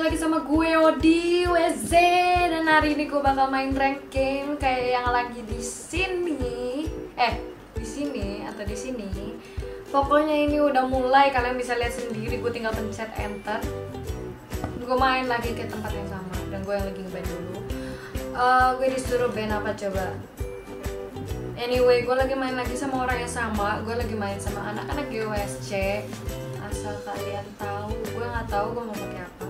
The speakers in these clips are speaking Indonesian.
lagi sama gue Odi WZ, dan hari ini gue bakal main rank game kayak yang lagi di sini. Di sini atau di sini. Pokoknya ini udah mulai, kalian bisa lihat sendiri. Gue tinggal pencet enter. Gue main lagi ke tempat yang sama dan gue yang lagi nge-ban dulu. Gue disuruh ban apa coba? Anyway, gue lagi main lagi sama orang yang sama. Gue lagi main sama anak-anak GWSC. Asal kalian tahu, gue nggak tahu gue mau pakai apa.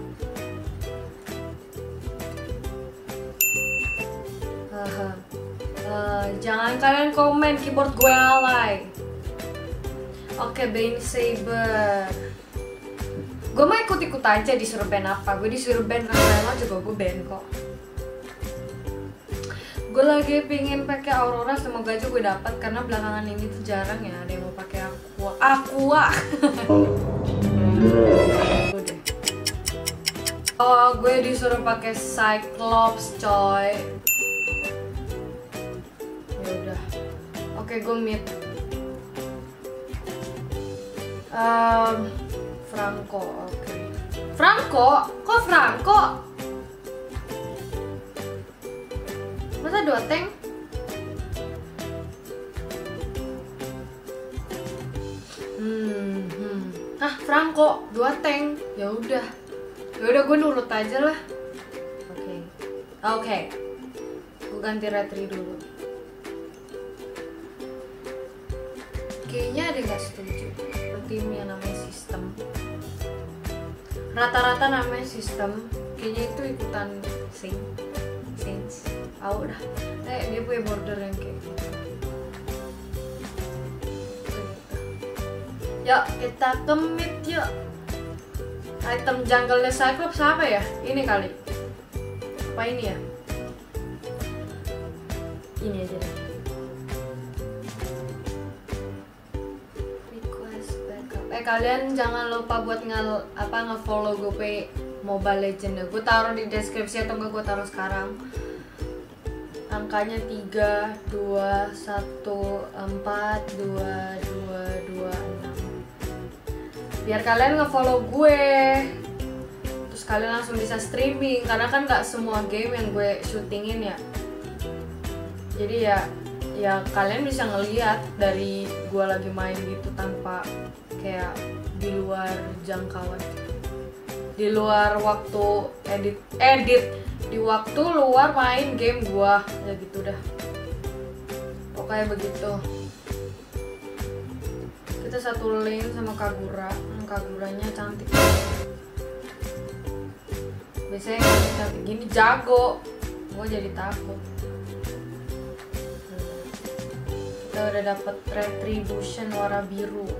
Jangan kalian komen keyboard gue alay. Oke, Bane Saber. Gue mau ikut-ikut aja disuruh ban apa. Gue disuruh ban Rafaela juga gue ban kok. Gue lagi pingin pakai Aurora, semoga aja gue dapat karena belakangan ini tuh jarang ya ada yang mau pakai Aqua. Oh, gue disuruh pakai Cyclops coy. Ya udah. Oke, gue mid. Franco, oke. Franco? Kok Franco? Masa 2 tank? Franco 2 tank. Ya udah gue nurut aja lah. Oke. Gue ganti retri dulu. Kayaknya ada nggak setuju tim yang namanya sistem. Rata-rata namanya sistem. Kayaknya itu ikutan Saints. Udah. Dia punya border yang kayak gitu. Yuk, kita ke mid yuk. Item jungle-nya Cyclops apa ya? Ini kali. Apa ini ya? Ini aja deh. Request backup. Kalian jangan lupa buat nge-follow gue Mobile Legends. Gue taruh di deskripsi atau enggak gue taruh sekarang. Angkanya 3, 2, 1, 4, 2, 2, 2, 6. Biar kalian nge-follow gue, terus kalian langsung bisa streaming. Karena kan nggak semua game yang gue syutingin ya. Jadi ya kalian bisa ngeliat dari gue lagi main gitu tanpa kayak di luar jangkauan, di luar waktu edit di waktu luar main game gua, ya gitu dah. Pokoknya begitu. Kita satu lane sama Kagura. Kaguranya cantik. Biasanya cantik gini jago. Gua jadi takut. Kita udah dapet retribution warna biru.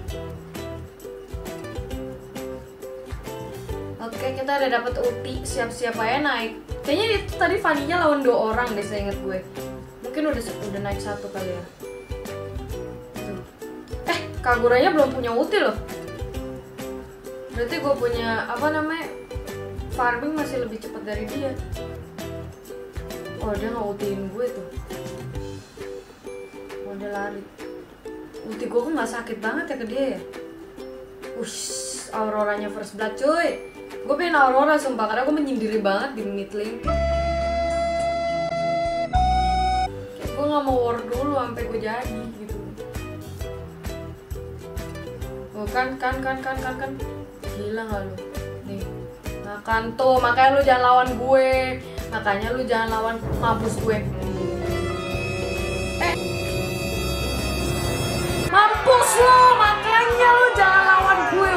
Oke, kita udah dapet ulti, siap-siap aja naik. Kayaknya itu tadi Fanny-nya lawan 2 orang deh, saya inget gue. Mungkin udah naik 1 kali ya. Kaguranya belum punya ulti loh. Berarti gue punya farming masih lebih cepat dari dia. Oh, dia nggak ultiin gue tuh. Oh, dia lari. Ulti gue kok nggak sakit banget ya ke dia ya. Auroranya first blood cuy. Gue pengen Aurora sumpah, karena gue menyendiri banget di mid lane. Kayak gue gak mau war dulu sampai gue jadi gitu. Oh kan. Gila gak lu? Nih, makan tuh, makanya lu jangan lawan gue. Makanya lu jangan lawan mampus gue. Mampus lu, makanya lu jangan lawan gue.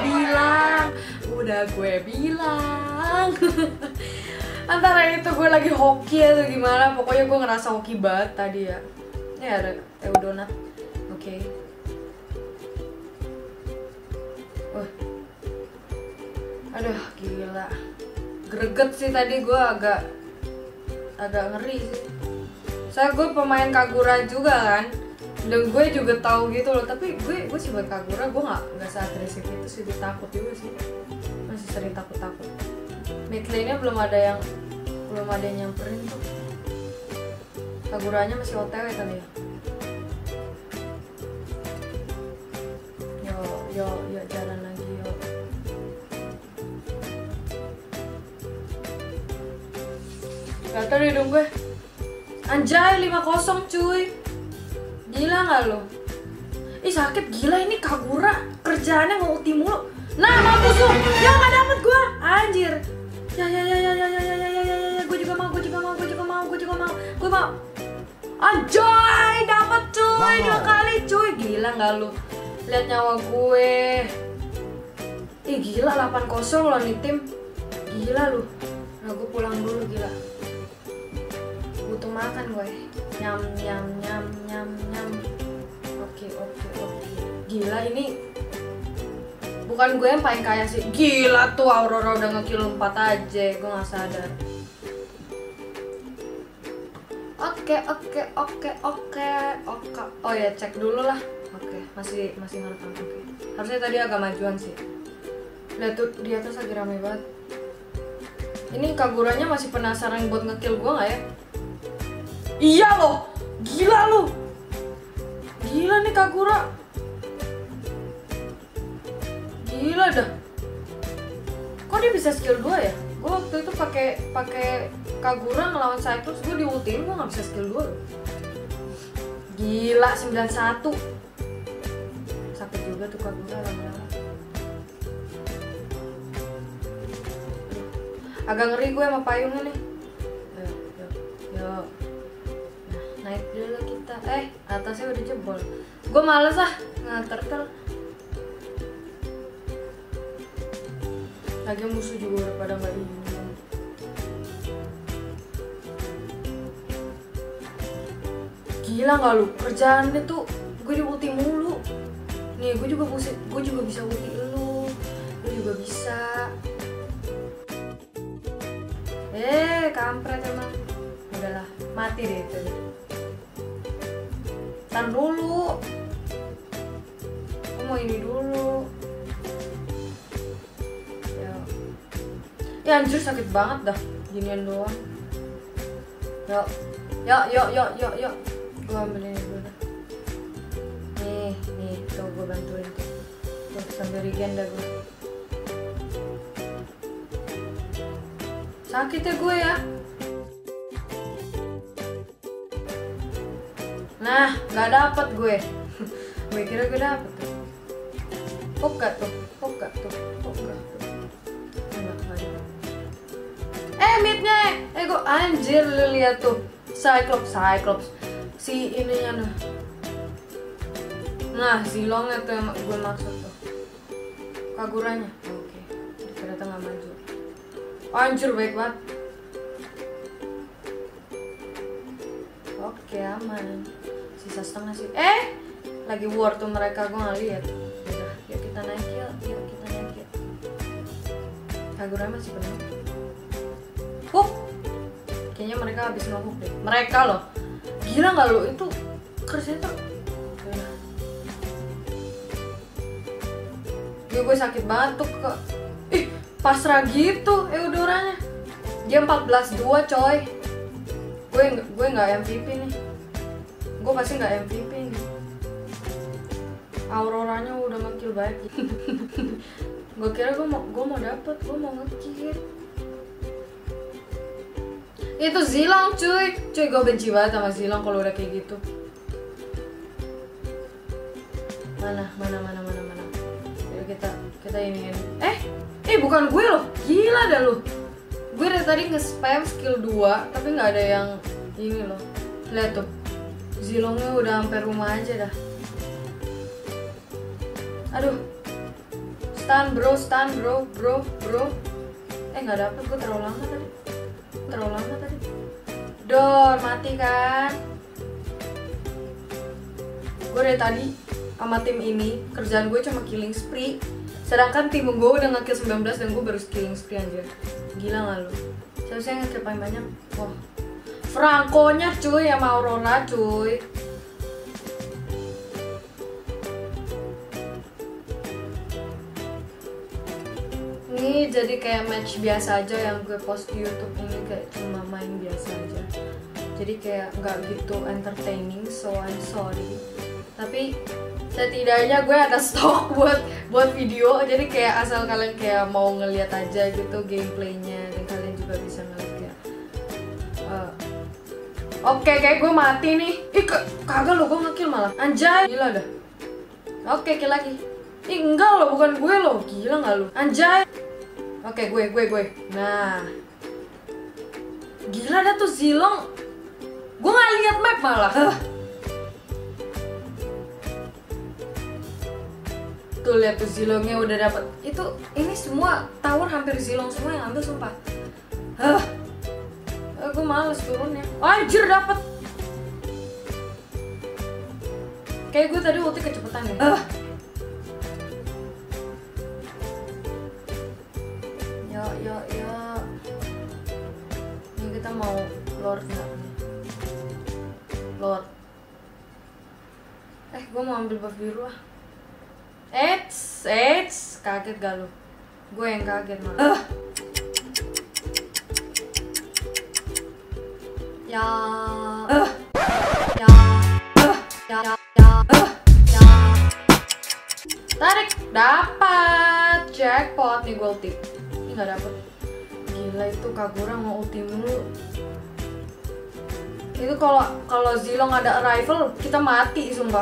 Udah gue bilang. Antara itu gue lagi hoki atau gimana, pokoknya gue ngerasa hoki banget tadi ya. Ini ada Eudonat. Oke. Aduh, gila. Greget sih tadi, gue agak ngeri sih. Soalnya gue pemain Kagura juga kan. Dan gue juga tahu gitu loh, tapi gue sebagai Kagura gue nggak seagresif itu sih, gue takut juga sih, masih sering takut. Mid lane-nya belum ada yang nyamperin tuh. Kaguranya masih OTW kali ya. Yo jalan lagi yo. Gatel hidung gue. Anjay 5-0 cuy. Gila gak lo? Ih sakit gila ini Kagura kerjaannya nge-ulti mulu. Nah mampus lu. Ya gak dapet gue. Anjir. Ya. Gue juga mau. Gue mau. Anjay dapet cuy 2 kali cuy. Gila gak lu? Lihat nyawa gue. Ih gila 8-0 loh nih tim. Gila lu. Nah gue pulang dulu gila. Butuh makan gue. Nyam. Oke. Gila ini bukan gue yang paling kaya sih. Gila tuh Aurora udah nge-kill 4 aja. Gue gak sadar. Oke. Oh ya cek dulu lah. Oke, masih ngerekam. Oke. Harusnya tadi agak majuan sih. Lihat tuh di atas lagi rame banget. Ini Kaguranya masih penasaran buat nge-kill gue gak ya? Iya loh. Gila lu. Gila nih Kagura. Gila dah. Kok dia bisa skill 2 ya? Gue waktu itu pakai Kagura ngelawan Cyclops, gue di-ultiin gue nggak bisa skill 2. Gila 91. Sakit juga tuh Kagura lama-lama. Agak ngeri gue sama payungnya nih. Yuk. Nah, naik dulu kita. Atasnya udah jebol. Gue males nganter-ter. Lagi musuh juga udah pada nggak ini. Gila nggak lu? Kerjaannya tuh gue di-ulti mulu. Nih gue juga bisa ulti lu. Lu juga bisa. Kampret emang. Udahlah, mati deh itu. Tahan dulu. Aku mau ini dulu. Ya anjir sakit banget dah. Ginian doang. Yuk. Gue ambil ini dulu dah. Nih, tuh gue bantuin tuh. Tuh sambil regen dah gue. Sakit ya gue ya. Nah, gak dapet gue. Gue kira gue dapet tuh. Poka tuh. Midnya. Gue anjir lu lihat tuh. Cyclops. Si ininya nah. Nah, Zilongnya tuh yang gue maksud tuh. Kaguranya. Oke. Ternyata gak maju. Anjir baik banget. Oke aman. Sisa setengah sih. Lagi war tuh mereka, gue gak lihat. Udah, yuk kita naik yuk. Kaguranya masih penuh. Kayaknya mereka habis nge-hook deh. Mereka loh. Gila gak lo? Itu kerjanya tuh. Gue sakit banget tuh ke. Pasrah gitu Eudoranya. Dia 14-2 coy. Gue nggak MVP nih. Gue pasti nggak MVP nih. Auroranya udah nge-kill banget. Gue kira gue mau dapet, gue mau nge-kill. Itu Zilong cuy. Gue benci banget sama Zilong kalau udah kayak gitu. Mana. Jadi kita ini. Bukan gue loh. Gila dah lu. Gue dari tadi nge-spam skill 2 tapi nggak ada yang ini loh. Lihat tuh. Zilongnya udah sampai rumah aja dah. Aduh. Stun bro. Nggak dapet, gue terlalu lama tadi. Dor, mati kan. Gue dari tadi sama tim ini kerjaan gue cuma killing spree. Sedangkan tim gue udah nge-kill 19 dan gue baru killing spree anjir. Gila gak lu? Seharusnya nge-kill paling banyak. Wah, Franco-nya cuy sama Aurora cuy. Ini jadi kayak match biasa aja yang gue post di YouTube ini, kayak cuma main biasa aja. Jadi kayak nggak gitu entertaining, so I'm sorry. Tapi setidaknya gue ada stok buat video, jadi kayak asal kalian kayak mau ngeliat aja gitu gameplaynya, dan kalian juga bisa ngeliat kayak Oke, kayak gue mati nih. Ih, kagak lo, gue nge-kill malah. Anjay, gila dah. Oke, kill lagi. Ih, enggak lo, bukan gue lo. Gila nggak lo? Anjay. Oke, gue. Nah. Gila dah tuh Zilong. Gue nggak lihat map malah. Tuh lihat tuh Zilongnya udah dapat. Ini semua tower hampir Zilong semua yang ambil sumpah. Gue males turunnya. Anjir dapet. Kayak gue tadi ulti kecepatan ya. Ya. Ini kita mau Lord nggak? Lord. Gue mau ambil buff biru lah. Eits, kaget gak lu? Gue yang kaget malah. Ya. Tarik, dapat jackpot nih gue ulti. Ini nggak dapet. Gila itu Kagura mau ulti mulu. Itu kalau Zilong ada arrival kita mati sumpah.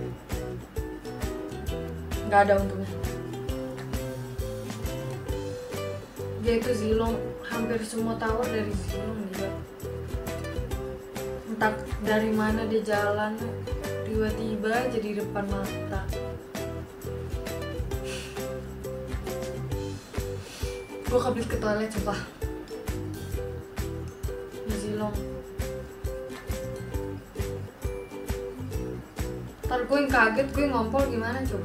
Nggak ada untungnya. Dia itu Zilong hampir semua tower dari Zilong juga. Entah dari mana dia jalan, tiba-tiba jadi depan mata. Gue kebelet ke toilet sumpah. Di Zilong. Ntar gue yang kaget, gue ngompol gimana coba.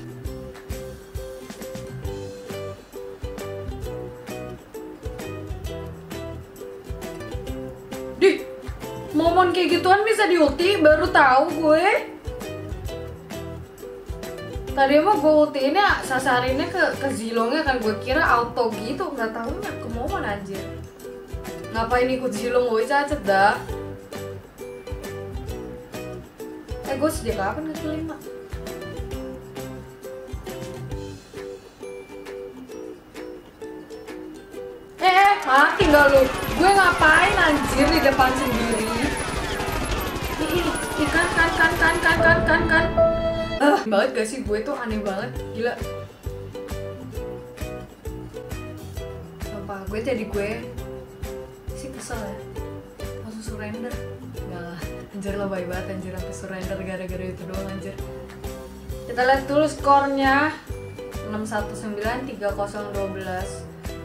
Dih, momen kayak gituan bisa di ulti, baru tahu gue. Tadi mah gue ultiinnya sasarinnya ke Zilongnya kan, gue kira auto gitu, nggak tahunya ke momen anjir. Ngapain ikut Zilong gue cacat dah. Gue sejak kapan nge-kill 5? Mati nggak lu? Gue ngapain anjir di depan sendiri? Kan. Banget gak sih, gue tuh aneh banget, gila. Apa? Gue jadi gue sih kesel ya, langsung surrender. Enggak lah, anjir lo baik banget anjir, sampai surrender gara-gara itu doang anjir. Kita lihat dulu skornya. 619, 3012,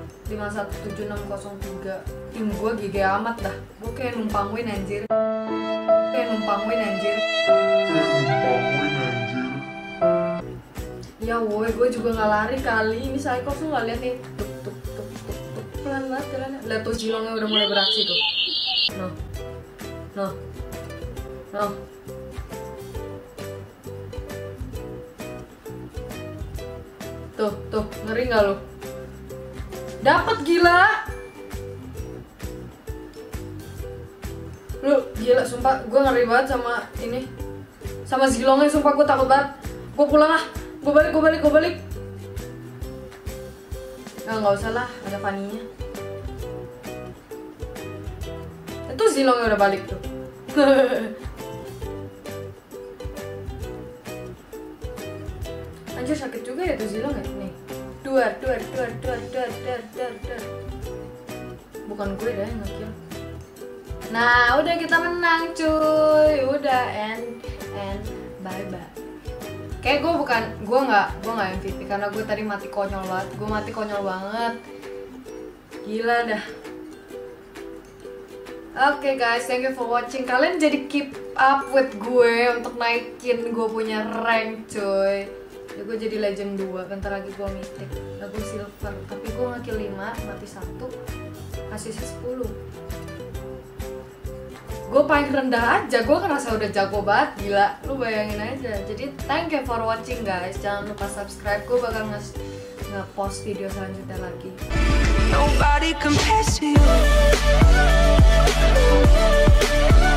517603. Tim gue GG amat dah. Gue kayak numpang win anjir. Ya woi, gue juga nggak lari kali. Ini Psycho tuh nggak lihat nih. Tuk pelan banget jalannya. Lihat tuh Zilongnya udah mulai beraksi tuh. Noh. Tuh, ngeri nggak lu? Dapat gila. Lu gila sumpah, gue ngeri banget sama ini. Sama Zilongnya sumpah, gue takut banget. Gue pulang ah. Gue balik. Nggak usah lah, ada Fanny-nya. Itu Zilongnya udah balik tuh. Anjir sakit juga ya tuh Zilong ya. Nih. Duar. Bukan gue dah yang nge-kill. Nah, udah kita menang cuy. Udah and bye. Kayak gue nggak MVP karena gue tadi mati konyol banget. Gue mati konyol banget. Gila dah. Oke guys, thank you for watching. Kalian jadi keep up with gue untuk naikin gue punya rank cuy. Ya gue jadi legend 2, bentar lagi gue mythic. Nah, gue silver, tapi gue nge-kill 5, mati 1, asisnya 10. Gue paling rendah aja, gue ngerasa udah jago banget, gila. Lu bayangin aja. Jadi thank you for watching guys. Jangan lupa subscribe, gue bakal nge-post video selanjutnya lagi. Nobody compares to you.